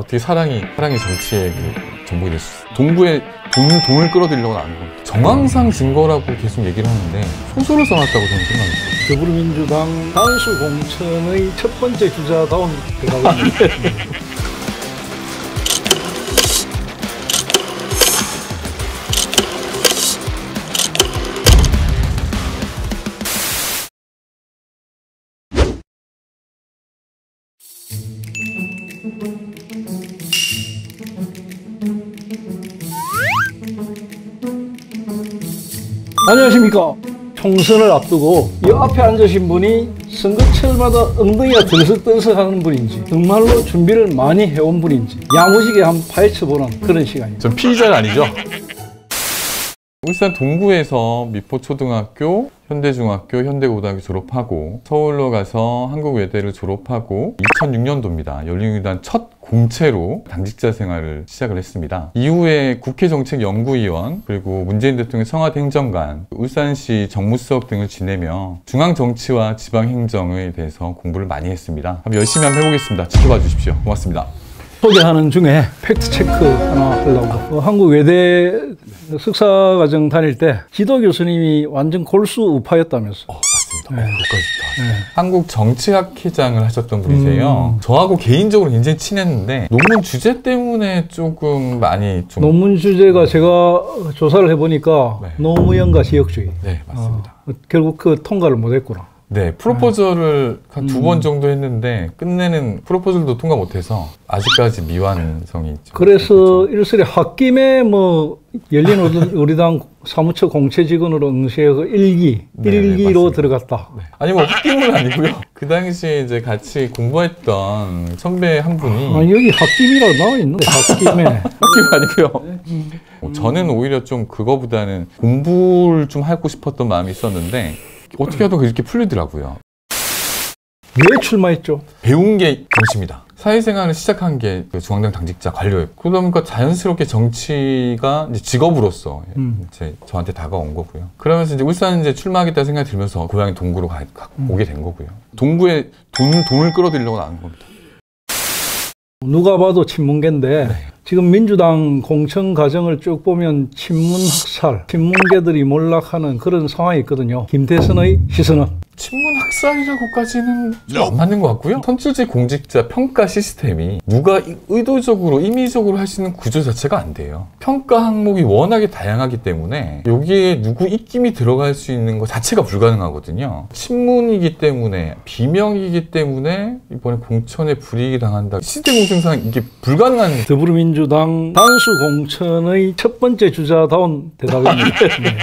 어떻게 사랑이 정치의 그 전복이 될 수 있어요? 동구에 돈을 끌어들이려고 나온 겁니다. 정황상 증거라고 계속 얘기를 하는데 소설을 써놨다고 저는 생각했어요. 더불어민주당 단수 공천의 첫 번째 주자다운 대답입니다. 안녕하십니까. 총선을 앞두고 이 앞에 앉으신 분이 선거철마다 엉덩이가 들썩들썩하는 분인지 정말로 준비를 많이 해온 분인지 야무지게 한번 파헤쳐보는 그런 시간입니다. 전 피의자는 아니죠? 울산 동구에서 미포초등학교, 현대중학교, 현대고등학교 졸업하고 서울로 가서 한국외대를 졸업하고 2006년도입니다. 열린우리당 첫 공채로 당직자 생활을 시작을 했습니다. 이후에 국회정책연구위원, 그리고 문재인 대통령 청와대 행정관, 울산시 정무수석 등을 지내며 중앙정치와 지방행정에 대해서 공부를 많이 했습니다. 한번 열심히 한번 해보겠습니다. 지켜봐 주십시오. 고맙습니다. 소개하는 중에 팩트체크 하나 하려고. 한국 외대 석사과정 다닐 때 지도 교수님이 완전 골수 우파였다면서. 맞습니다. 네. 네. 한국 정치학회장을 하셨던 분이세요. 저하고 개인적으로 굉장히 친했는데 논문 주제 때문에 조금 많이 좀... 논문 주제가 제가 조사를 해보니까 네. 노무현과 지역주의. 네, 맞습니다. 결국 그 통과를 못했구나. 네, 프로포절을 한 2번 정도 했는데 끝내는 프로포절도 통과 못해서 아직까지 미완성이 있죠. 그래서 일설에 홧김에 뭐 열린우리당 사무처 공채직원으로 응시해서 일기로 들어갔다. 네. 아니 뭐 홧김은 아니고요. 그 당시에 이제 같이 공부했던 선배 한 분이 여기 홧김이라고 나와 있는데 홧김에 홧김 아니고요. 저는 오히려 좀 그거보다는 공부를 좀 하고 싶었던 마음이 있었는데 어떻게 하다가 이렇게 풀리더라고요. 왜 출마했죠? 배운 게 정치입니다. 사회생활을 시작한 게 중앙당 당직자 관료였고 그러다 보니까 자연스럽게 정치가 이제 직업으로서 이제 저한테 다가온 거고요. 그러면서 이제 울산 이제 출마하겠다 생각이 들면서 고향이 동구로 오게 된 거고요. 동구에 돈을 끌어들이려고 나온 겁니다. 누가 봐도 친문계인데 네. 지금 민주당 공천 과정을 쭉 보면 친문 학살, 친문계들이 몰락하는 그런 상황이 있거든요. 김태선의 시선은 친문 학살이라고까지는 좀 안 맞는 것 같고요. 선출직 공직자 평가 시스템이 누가 의도적으로 임의적으로 하시는 구조 자체가 안 돼요. 평가 항목이 워낙에 다양하기 때문에 여기에 누구 입김이 들어갈 수 있는 것 자체가 불가능하거든요. 친문이기 때문에 비명이기 때문에 이번에 공천에 불이익이 당한다. 시스템 공정상 이게 불가능한. 더불어민주당 단수 공천의 첫 번째 주자다운 대답입니다. 네.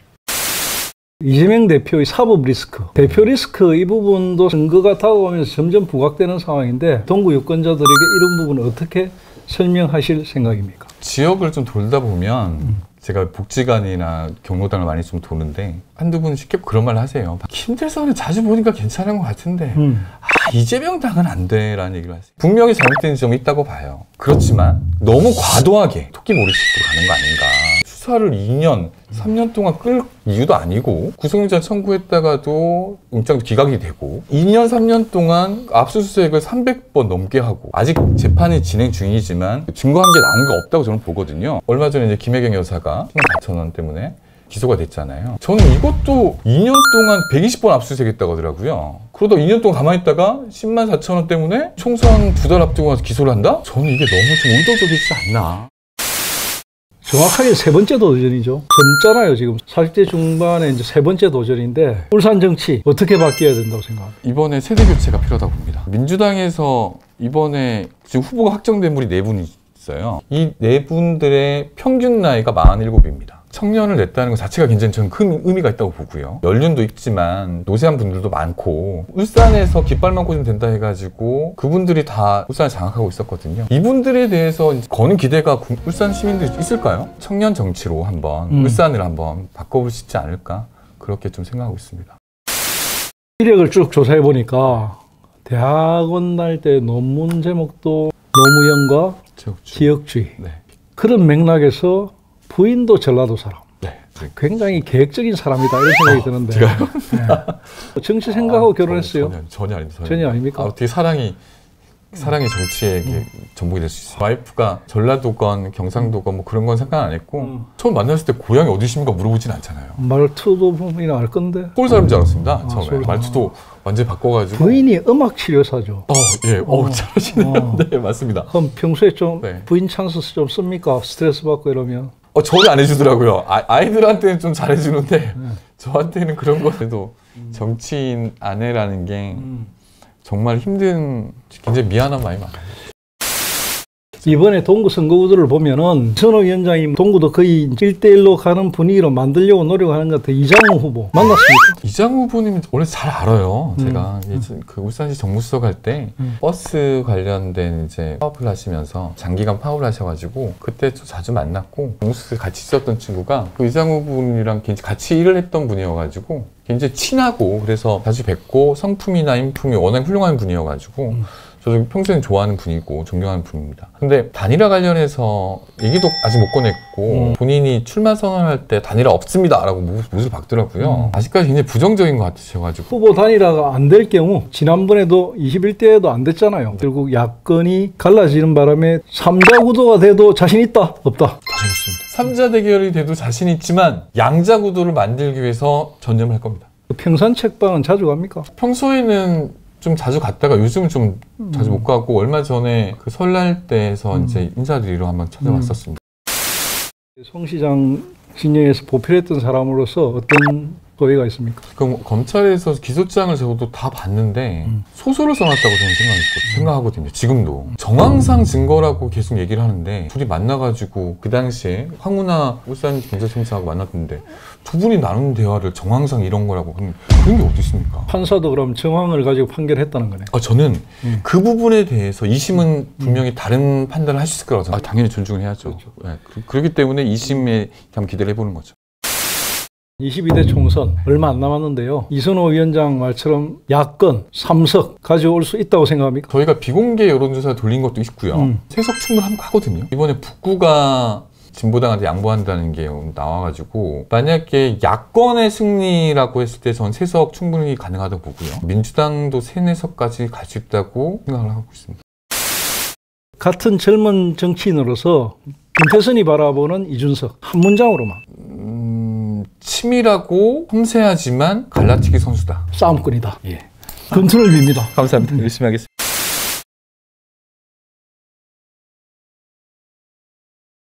이재명 대표의 사법 리스크, 대표 리스크 이 부분도 선거가 다가오면서 점점 부각되는 상황인데 동구 유권자들에게 이런 부분을 어떻게 설명하실 생각입니까? 지역을 좀 돌다 보면 제가 복지관이나 경로당을 많이 좀 도는데 한두 분 쉽게 그런 말을 하세요. 김대선은 자주 보니까 괜찮은 것 같은데 이재명 당은 안 돼 라는 얘기를 하세요. 분명히 잘못된 점이 있다고 봐요. 그렇지만 너무 과도하게 토끼몰이식으로 가는 거 아닌가. 수사를 2년, 3년 동안 끌 이유도 아니고 구속영장 청구했다가도 영장도 기각이 되고 2년, 3년 동안 압수수색을 300번 넘게 하고 아직 재판이 진행 중이지만 증거한 게 나온 게 없다고 저는 보거든요. 얼마 전에 이제 김혜경 여사가 10만 4천 원 때문에 기소가 됐잖아요. 저는 이것도 2년 동안 120번 압수수색했다고 하더라고요. 그러다 2년 동안 가만히 있다가 10만 4천 원 때문에 총선 2달 앞두고 와서 기소를 한다? 저는 이게 너무 좀 의도적이지 않나. 정확하게 세 번째 도전이죠. 젊잖아요, 지금. 40대 중반에 이제 세 번째 도전인데, 울산 정치 어떻게 바뀌어야 된다고 생각합니까? 이번에 세대 교체가 필요하다고 봅니다. 민주당에서 이번에 지금 후보가 확정된 분이 4분이 있어요. 이 4분들의 평균 나이가 47입니다. 청년을 냈다는 것 자체가 굉장히 저는 큰 의미가 있다고 보고요. 연륜도 있지만 노세한 분들도 많고 울산에서 깃발만 꽂으면 된다 해가지고 그분들이 다 울산을 장악하고 있었거든요. 이분들에 대해서 거는 기대가 울산 시민들이 있을까요? 청년 정치로 한번 울산을 한번 바꿔볼 수 있지 않을까 그렇게 좀 생각하고 있습니다. 이력을 쭉 조사해 보니까 대학원 다닐 때 논문 제목도 노무현과 지역주의. 네. 그런 맥락에서 부인도 전라도 사람. 네. 굉장히 계획적인 사람이다 이런 생각이 드는데. 제가요? 네. 정치 생각하고 결혼했어요? 전혀 아닙니다. 전혀 아닙니까? 어떻게 사랑이 사랑이 정치에 전복이 될 수 있어요. 와이프가 전라도건 경상도건 뭐 그런 건 상관 안 했고 처음 만났을 때 고향이 어디십니까 물어보진 않잖아요. 말투도 보면 알 건데. 서울 사람인 줄 알았습니다. 처음에. 말투도 완전히 바꿔가지고. 부인이 음악 치료사죠. 예. 잘하시네요. 네, 맞습니다. 그럼 평소에 좀 부인 찬스 좀 씁니까? 스트레스 받고 이러면. 저는 안 해주더라고요. 아이들한테는 좀 잘해주는데 저한테는 그런 거에도 정치인 아내라는 게 정말 힘든, 굉장히 미안한 마음이 많아요. 이번에 동구 선거구도를 보면은 이선호 위원장이 동구도 거의 1대1로 가는 분위기로 만들려고 노력하는 것 같아요. 이장우 후보 만났습니까? 이장우 후보님 원래 잘 알아요. 제가 그 울산시 정무수석 할 때 버스 관련된 이제 파업을 하시면서 장기간 파업을 하셔가지고 그때 좀 자주 만났고 정무수석에 같이 있었던 친구가 그 이장우 후보님이랑 같이 일을 했던 분이어가지고 굉장히 친하고 그래서 자주 뵙고 성품이나 인품이 워낙 훌륭한 분이어가지고 저도 평소에 좋아하는 분이고 존경하는 분입니다. 근데 단일화 관련해서 얘기도 아직 못 꺼냈고 본인이 출마 선언할 때 단일화 없습니다 라고 못을 박더라고요. 아직까지 굉장히 부정적인 것 같으셔가지고. 후보 단일화가 안 될 경우 지난번에도 21대에도 안 됐잖아요. 결국 야권이 갈라지는 바람에 3자 구도가 돼도 자신 있다? 없다? 자신 있습니다. 3자 대결이 돼도 자신 있지만 양자 구도를 만들기 위해서 전념을 할 겁니다. 평산 책방은 자주 갑니까? 평소에는 좀 자주 갔다가 요즘은 좀 자주 못 가고 얼마 전에 그 설날 때에서 이제 인사드리러 한번 찾아왔었습니다. 송 시장 진영에서 보필했던 사람으로서 어떤 소회가 있습니까? 그럼 검찰에서 기소장을 저도 다 봤는데 소설을 써놨다고 저는 생각하거든요. 지금도 정황상 증거라고 계속 얘기를 하는데 둘이 만나가지고 그 당시에 황운하 울산경제청사하고 만났는데 두 분이 나눈 대화를 정황상 이런 거라고 그런 게 어디 있습니까? 판사도 그럼 정황을 가지고 판결했다는 거네. 저는 그 부분에 대해서 2심은 분명히 다른 판단을 할 수 있을 거라고 생각합니다. 당연히 존중을 해야죠. 그렇죠. 네, 그렇기 때문에 2심에 한번 기대를 해보는 거죠. 22대 총선 얼마 안 남았는데요. 이선호 위원장 말처럼 야권 3석 가져올 수 있다고 생각합니까? 저희가 비공개 여론조사 돌린 것도 있고요. 세석 충분히 하거든요. 이번에 북구가 진보당한테 양보한다는 게 나와가지고 만약에 야권의 승리라고 했을 때 전 세석 충분히 가능하다고 보고요. 민주당도 3, 4석까지 갈 수 있다고 생각을 하고 있습니다. 같은 젊은 정치인으로서 김태선이 바라보는 이준석 한 문장으로만. 치밀하고 섬세하지만 갈라치기 선수다. 싸움꾼이다. 예. 금튼을 빕니다. 감사합니다. 열심히 하겠습니다.